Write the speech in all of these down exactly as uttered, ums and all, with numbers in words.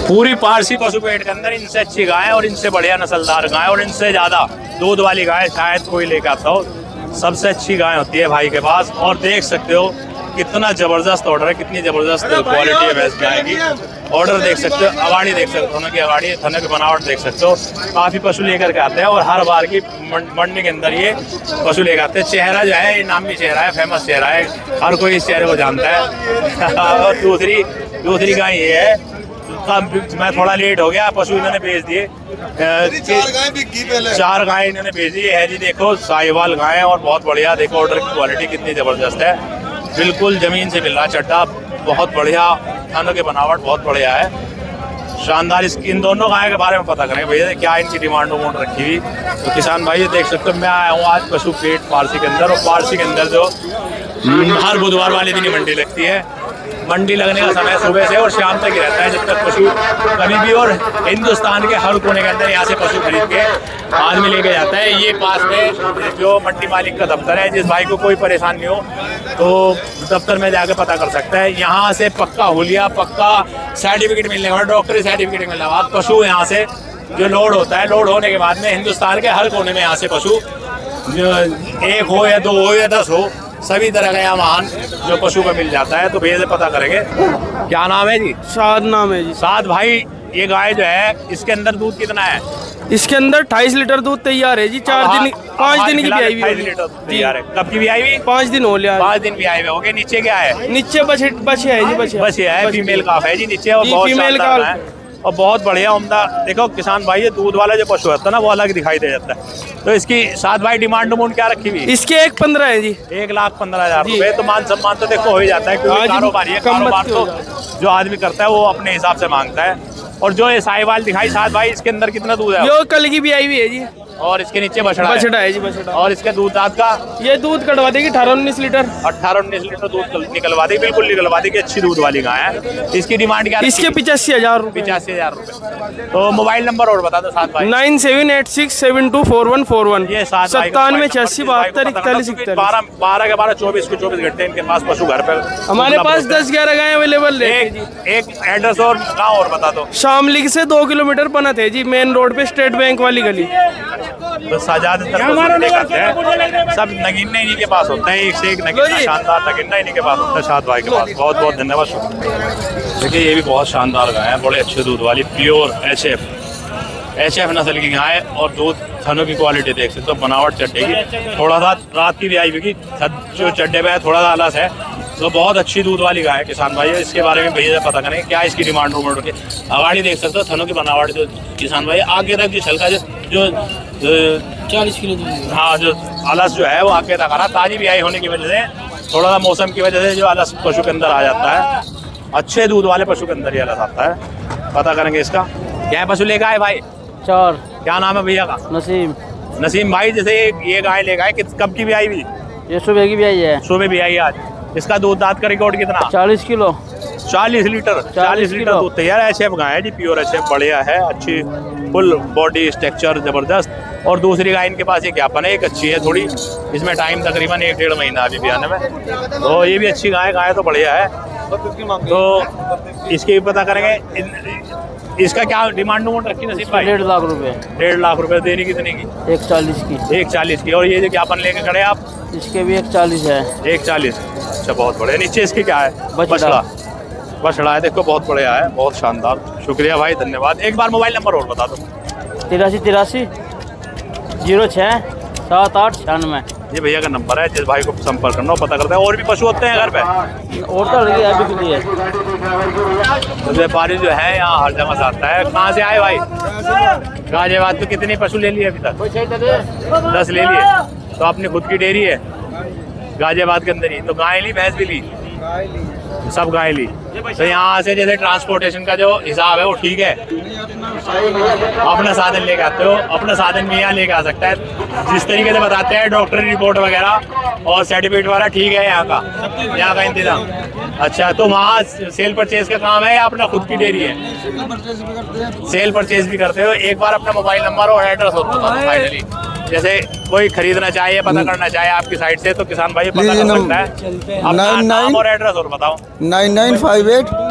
पूरी पारसी पशु पेट के अंदर इनसे अच्छी गाय और इनसे बढ़िया नस्लदार गाय और इनसे ज्यादा दूध वाली गाय शायद कोई लेकर आता हो। सबसे अच्छी गाय होती है भाई के पास। और देख सकते हो कितना जबरदस्त ऑर्डर है, कितनी जबरदस्त क्वालिटी है भैंस गाय की। ऑर्डर देख सकते हो, अवाड़ी देख सकते हो, थनों की अवाड़ी, थनों की बनावट देख सकते हो। काफी पशु लेकर के आते हैं और हर बार की मंडी के अंदर ये पशु लेकर आते हैं। चेहरा जो है ये नामी चेहरा है, फेमस चेहरा है, हर कोई इस चेहरे को जानता है। और दूसरी दूसरी गाय ये है, मैं थोड़ा लेट हो गया, पशु इन्होंने बेच दिए, चार गाय इन्होंने बेच दी है जी। देखो साहिवाल गाय और बहुत बढ़िया, देखो ऑर्डर की क्वालिटी कितनी जबरदस्त है, बिल्कुल जमीन से मिल रहा चट्टा, बहुत बढ़िया, थानों की बनावट बहुत बढ़िया है, शानदार। इस इन दोनों गाय के बारे में पता करेंगे भैया क्या इनकी डिमांड वमांड रखी हुई। तो किसान भाई देख सकते हो मैं आया हूँ आज पशु पेट पारसी के अंदर, और पारसी के अंदर जो हर बुधवार वाले दिन ही मंडी लगती है। मंडी लगने का समय सुबह से और शाम तक ही रहता है, जब तक पशु कभी भी, और हिंदुस्तान के हर कोने के अंदर यहाँ से पशु खरीद के आदमी लेके जाता है। ये पास में जो मंडी मालिक का दफ्तर है, जिस भाई को कोई परेशानी हो तो दफ्तर में जाकर पता कर सकता है। यहाँ से पक्का हुलिया, पक्का सर्टिफिकेट मिलने के बाद, डॉक्टरी सर्टिफिकेट मिलने के बाद पशु यहाँ से जो लोड होता है, लोड होने के बाद में हिंदुस्तान के हर कोने में यहाँ से पशु जो एक हो या दो हो या दस हो, सभी तरह का यहाँ वाहन जो पशु का मिल जाता है। तो भैया से पता करेंगे क्या नाम है जी? साद नाम है जी। साद भाई, ये गाय जो है इसके अंदर दूध कितना है? इसके अंदर अट्ठाईस लीटर दूध तैयार है जी। चार दिन पाँच दिन की भी आई हुई लीटर तैयार है। कब की भी आई हुई? पाँच दिन हो लिया। पाँच दिन भी आई हुई। ओके, नीचे क्या है? नीचे बछे बछे है जी, बछे बछे है, फीमेल काफ है जी नीचे, और बहुत फीमेल काफ और बहुत बढ़िया उम्दा। देखो किसान भाई, ये दूध वाला जो पशु होता है ना वो अलग दिखाई दे जाता है। तो इसकी साथ भाई डिमांड डिमांड क्या रखी हुई? इसके एक पंद्रह है जी। एक लाख पंद्रह हजार रुपए। तो मान सम्मान तो देखो हो ही जाता है, क्योंकि कारोबार है, कारोबार तो जो आदमी करता है वो अपने हिसाब से मांगता है। और जो ये साहिवाल दिखाई साथ भाई, इसके अंदर कितना दूध है? जो कल की भी आई हुई है जी, और इसके नीचे बछड़ा बछड़ा है जी, बछड़ा। और इसके दूध दांत का ये दूध कटवा देगी अठारह उन्नीस लीटर अठारह उन्नीस लीटर दूध निकलवा देगी, बिल्कुल निकलवा देगी। अच्छी दूध वाली गाय है। इसकी डिमांड क्या? इसके पिचासी हजार रूपए पिचासी हजार रूपए। तो मोबाइल नंबर और बता दो साथ भाई। Nine seven eight six seven two four one four one ये सात सत्तानवे छियासी बहत्तर इकतालीस इकतालीस बारह बारह के बारह चौबीस को चौबीस घंटे इनके पास पशु घर पे हमारे पास दस ग्यारह गाय अवेलेबल है। एक एड्रेस और गाँव और बता दो। शामली से दो किलोमीटर बनत है जी, मेन रोड पे, स्टेट बैंक वाली गली। तो ज्यादातर करते हैं सब नगीने इन्हीं के पास होते हैं, एक से एक नगीना शानदार नगीना इन्हीं के पास होता है। शाद भाई के पास बहुत बहुत धन्यवाद, शुक्रिया। देखिए ये भी बहुत शानदार गाय है, बड़े अच्छे दूध वाली, pure H F H F नस्ल की गाय। और दूध थनों की क्वालिटी देख सकते हो, बनावट चड्डे की, थोड़ा सा रात की भी आई हुई, जो चड्डे पे है थोड़ा सा अलग है। तो बहुत अच्छी दूध वाली गाय है किसान भाई। इसके बारे में भैया से पता करेंगे क्या इसकी डिमांड रोड होगी। अगाड़ी देख सकते हो थनों की बनावट जो किसान भाई, आगे तक जो छलका जो जो चालीस किलो दूध, हाँ जो अलस जो है वो आगे तक आ रहा। ताजी भी आई होने की वजह से, थोड़ा सा मौसम की वजह से जो अलस पशु के अंदर आ जाता है, अच्छे दूध वाले पशु के अंदर ही अलस आता है। पता करेंगे इसका क्या पशु लेकर आए भाई? चार। क्या नाम है भैया का? नसीम। नसीम भाई, जैसे ये गाय लेकर आए, कब की भी आई हुई? ये सुबह की भी आई है। सुबह भी आई आज। इसका दूध दांत का रिकॉर्ड कितना? चालीस किलो चालीस लीटर चालीस लीटर दूध तैयार है। एच एफ गाय है जी, प्योर एच एफ, बढ़िया है, अच्छी फुल बॉडी स्ट्रक्चर जबरदस्त। और दूसरी गाय इनके पास एक यापन है, एक अच्छी है थोड़ी, इसमें टाइम तकरीबन एक डेढ़ महीना अभी भी आने में। तो ये भी अच्छी गाय गाय तो बढ़िया है। तो इसके भी पता करेंगे इसका क्या डिमांड डिमांड रखी नसीब भाई? डेढ़ लाख रुपए। डेढ़ लाख रुपए देने कितने की? एक चालीस की। एक चालीस की। और ये जो ज्ञापन लेके खड़े आप? इसके भी एक चालीस है। एक चालीस। अच्छा, बहुत बढ़िया। नीचे इसके क्या है? बछड़ा बछड़ा है, देखो बहुत बढ़िया है, बहुत शानदार। शुक्रिया भाई, धन्यवाद। एक बार मोबाइल नंबर और बता दो। तिरासी तिरासी जीरो छः सात आठ छियानवे। ये भैया का नंबर है, जिस भाई को संपर्क करना हो पता करते हैं। और भी पशु होते हैं घर पे? और तो लगी अभी के लिए। तो व्यापारी जो है यहाँ हर जगह से आता है। कहाँ से आए भाई? गाजियाबाद। तो कितने पशु ले लिए अभी तक? दस ले लिए। तो अपनी खुद की डेयरी है गाजियाबाद के अंदर ही? तो गाय ली, भैंस भी ली, सब गाय ली। तो यहाँ से जैसे ट्रांसपोर्टेशन का जो हिसाब है वो ठीक है? अपना साधन लेके आते हो? अपना साधन भी यहाँ लेके आ सकता है, जिस तरीके से बताते हैं डॉक्टरी रिपोर्ट वगैरह और सर्टिफिकेट वगैरह ठीक है यहाँ का, यहाँ का इंतजाम। अच्छा, तो वहाँ सेल परचेज का काम है या अपना खुद की डेयरी है? सेल परचेज भी करते हो। एक बार अपना मोबाइल नंबर और एड्रेस और फाइनली, जैसे कोई खरीदना चाहे, पता करना चाहे आपकी साइट से, तो किसान भाई पता कर सकता है। अपना नाम और एड्रेस और बताओ। Nine nine five eight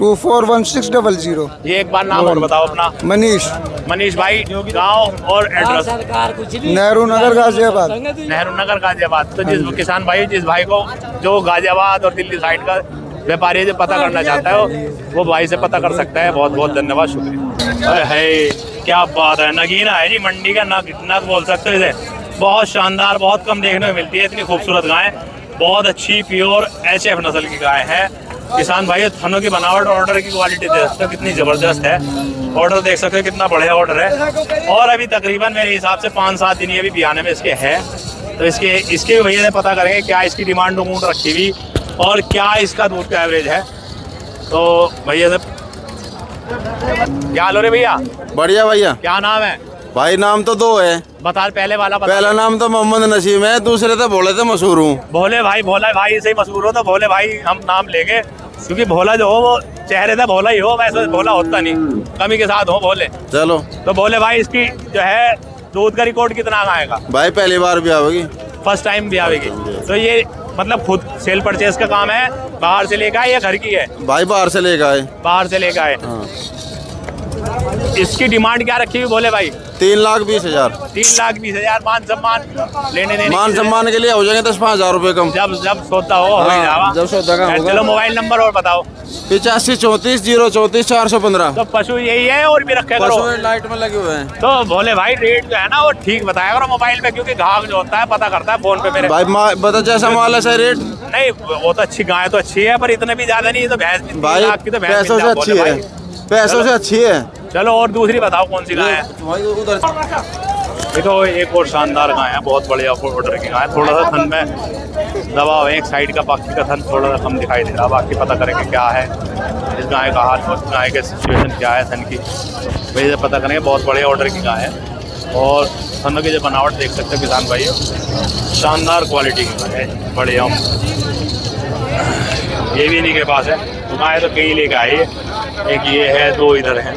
two four one six double zero. ये एक बार नाम और बताओ अपना। मनीष। मनीष भाई, गांव और एड्रेस। नेहरू नगर गाजियाबाद। नेहरू नगर गाजियाबाद। तो जिस किसान भाई जिस भाई को जो गाजियाबाद और दिल्ली साइड का व्यापारी जो पता करना चाहता है वो भाई से पता कर सकता है। बहुत बहुत धन्यवाद, शुक्रिया। अरे है क्या बात है, नगीना है जी मंडी का, नग नग बोल सकते हो इसे। बहुत शानदार, बहुत कम देखने में मिलती है इतनी खूबसूरत गाय। बहुत अच्छी प्योर एच एफ नस्ल की गाय है। किसान भाई थनों की बनावट और ऑर्डर की क्वालिटी देख सकते हो कितनी ज़बरदस्त है। ऑर्डर देख सकते हो कितना बढ़िया ऑर्डर है। और अभी तकरीबन मेरे हिसाब से पाँच सात दिन ये भी बियाने में इसके है। तो इसके इसके भी भैया से पता करेंगे क्या इसकी डिमांड उमूड रखी हुई और क्या इसका दूध का एवरेज है। तो भैया से क्या हाल हो रहे भैया? बढ़िया भैया। क्या नाम है भाई? नाम तो दो है। बता पहले वाला बता। पहला नाम तो मोहम्मद नसीम है, दूसरे तो भोले तो मशहूर हूँ। भोले भाई, भोला भाई से ही मशहूर हो तो भोले भाई हम नाम लेंगे, क्योंकि भोला जो हो वो चेहरे से भोला ही हो, वैसे भोला होता नहीं, कमी के साथ हो भोले। चलो तो भोले भाई इसकी जो है दूध का रिकॉर्ड कितना आएगा? भाई पहली बार भी आवेगी, फर्स्ट टाइम भी आवेगी। तो ये मतलब खुद सेल परचेज का काम है, बाहर से लेकर आए या घर की है? भाई बाहर से लेकर आए। बाहर से लेकर आए। हाँ। इसकी डिमांड क्या रखी हुई भोले भाई? तीन लाख बीस हजार। तीन लाख बीस हजार। मान सम्मान लेने देने मान सम्मान के लिए हो जाएंगे दस पाँच हजार रूपए कम। जब जब सौदा हो, हो ही जावा। जब सौदा का होगा। चलो मोबाइल नंबर और बताओ। पिचासी चौंतीस जीरो चौंतीस चार सौ पंद्रह। तो पशु यही है और भी रखे करो? पशु लाइट में लगे हुए हैं। तो भोले भाई रेट जो है ना वो ठीक बताया करो मोबाइल पे, क्योंकि घाव जो होता है पता करता है फोन पे मेरे भाई बता जैसा माल है सही रेट। नहीं वो तो अच्छी गाय तो अच्छी है, पर इतने भी ज्यादा नहीं। तो भैंस भाई आपकी तो भैंस पैसों से अच्छी है, पैसों से अच्छी है। चलो और दूसरी बताओ कौन सी गाय है? उधर देखो एक और शानदार गाय है, बहुत बढ़िया ऑर्डर की गाय। थोड़ा सा थन में दबा हुआ है एक साइड का, बाकी का थन थोड़ा सा कम दिखाई दे रहा। बाकी पता करेंगे क्या है इस गाय का हाल, उस गाय का सिचुएशन क्या है थन की, वही से पता करेंगे। बहुत बढ़िया ऑर्डर की गाय है और थनों की जो बनावट देख सकते हो किसान भाई, शानदार क्वालिटी की गाय है, बढ़िया। ये भी इन्हीं के पास है। गाय तो कई लेकर आई है, एक ये है, दो इधर हैं।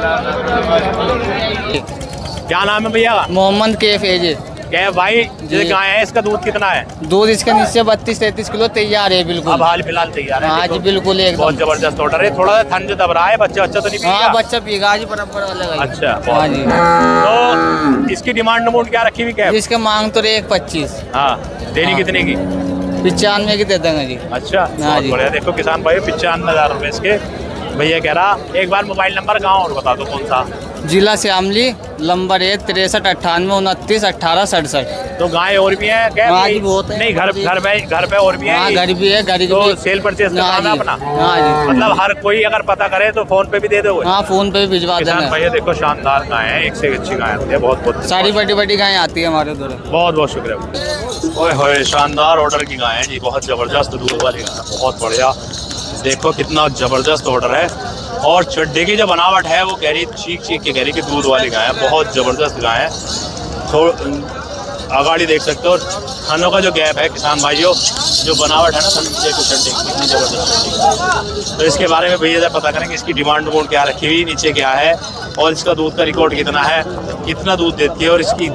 क्या नाम है भैया? मोहम्मद कैफ एजे। क्या भाई जैसे गाय है इसका दूध कितना है? दूध इसका नीचे बत्तीस तैतीस किलो तैयार है बिल्कुल। अब हाल फिलहाल तैयार है? हाँ जी बिल्कुल एकदम। बहुत जबरदस्त ऑर्डर है। थोड़ा सा थन जो दब रहा है, बच्चा बच्चा तो नहीं पीगा? हाँ बच्चा पीगा जी बराबर अलग। अच्छा हाँ जी। तो इसकी डिमांड नमूड क्या रखी हुई? क्या इसका मांग तो एक पच्चीस। हाँ देनी हाँ। कितने की? पिचानवे की दे देंगे जी। अच्छा बहुत बढ़िया। देखो किसान भाई पिचानवे हजार रुपये इसके भैया कह रहा। एक बार मोबाइल नंबर गाँव और बता दो कौन सा? जिला श्यामली, नंबर है तिरसठ अट्ठानवे उनतीस अट्ठारह सड़सठ। तो गाय और भी है क्या? हाँ जी बहुत है। नहीं घर घर में घर पे और भी है? हाँ घर भी है, घर तो भी सेल परचेज का काम है अपना? हाँ जी। मतलब हर कोई अगर पता करे तो फोन पे भी दे दो? हाँ फोन पे भी भिजवा किसान देंगे। भैया देखो शानदार गाय है, एक से अच्छी गाय आती है। बहुत बहुत सारी बड़ी बड़ी गायें आती है हमारे उधर। बहुत बहुत शुक्रिया। ओए होए शानदार ऑर्डर की गाय है जी, बहुत जबरदस्त दूध वाली गाय, बहुत बढ़िया। देखो कितना जबरदस्त ऑर्डर है और चड्डे की जो बनावट है वो गहरी चीख चीख के गहरी की दूध वाली गाय है, बहुत जबरदस्त गाय है। थोड़ा आगाड़ी देख सकते हो। थानों का जो गैप है किसान भाइयों, जो बनावट है ना चड्डे की कितनी जबरदस्त। तो इसके बारे में भैया से पता करेंगे इसकी डिमांड वोड क्या रखी हुई, नीचे क्या है और इसका दूध का रिकॉर्ड कितना है, कितना दूध देती है और इसकी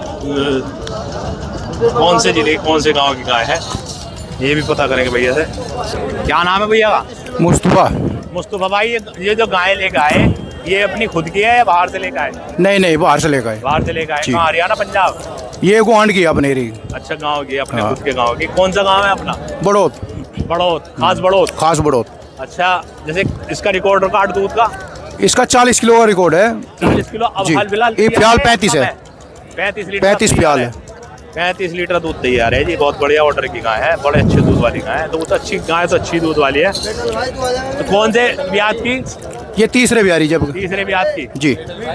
कौन से जिले कौन से गाँव की गाय है, ये भी पता करेंगे भैया से। क्या नाम है भैया का? मुस्तफा। मुस्तफा भाई ये जो गाय लेकर आए ये अपनी खुद की है या बाहर से लेकर आए? नहीं नहीं बाहर से लेकर आए। बाहर से लेकर आए। कहाँ, हरियाणा पंजाब? ये गुआंढ की अपने री। अच्छा गांव की, अपने हाँ। खुद के गांव की। कौन सा गांव है अपना? बड़ौत। बड़ौत, खास बड़ौत। खास बड़ौत। अच्छा जैसे इसका रिकॉर्ड रिकॉर्ड दूध का? इसका चालीस किलो का रिकॉर्ड है। चालीस किलो अब जी। हाल फिलहाल ये फिलहाल पैंतीस है। पैंतीस लीटर पैंतीस प्याल है। पैंतीस लीटर दूध तैयार है जी। बहुत बढ़िया ऑर्डर की गाय है, बड़े अच्छे दूध वाली गाय है। दूध अच्छी गाय तो अच्छी दूध वाली है। तो कौन से ब्याज की? ये तीसरे बिहारी जब। तीसरे ब्याज की जी।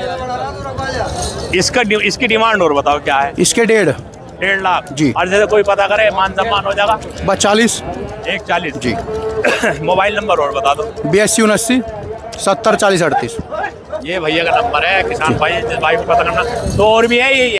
इसका इसकी डिमांड और बताओ क्या है? इसके डेढ़ डेढ़ लाख जी। और जैसे कोई पता करे मान सम्मान हो जाएगा? बस चालीस। एक चालीस जी। मोबाइल नंबर और बता दो। बयासी उनस्सी सत्तर चालीस अड़तीस। ये भैया का नंबर है। किसान भाई जिस भाई को पता करना तो और भी है ये